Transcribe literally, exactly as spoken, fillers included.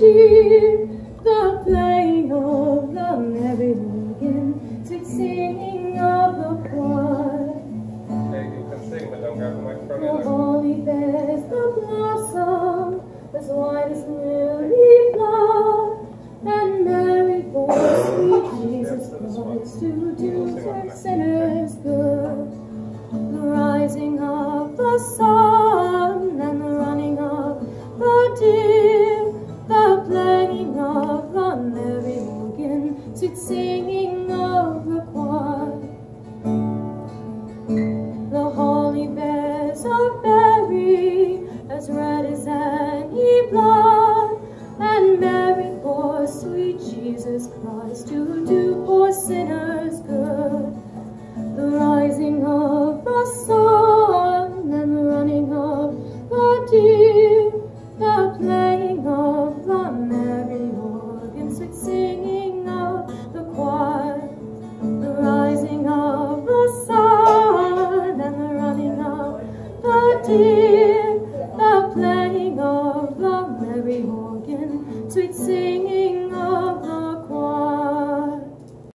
deer, the playing of the merry organ, sweet singing of the choir. Hey, you can sing, but don't grab the microphone The either. holly bears the blossom, as white as lily flower, and Mary bore sweet Jesus Christ to do for sinners good. The rising of the sun and the running of the deer, the playing of the merry organ, sweet singing of the choir. The holly bears are berry, as red as any blood, and Mary bore sweet Jesus Christ to do for sinners